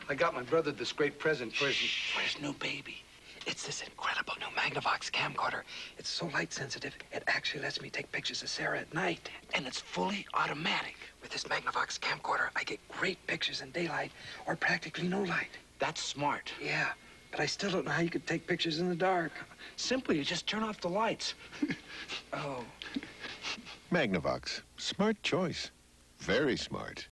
I got my brother this great present for his new baby. It's this incredible new Magnavox camcorder. It's so light sensitive, it actually lets me take pictures of Sarah at night. And it's fully automatic. With this Magnavox camcorder, I get great pictures in daylight or practically no light. That's smart. Yeah, but I still don't know how you could take pictures in the dark. Simply, you just turn off the lights. Oh. Magnavox. Smart choice. Very smart.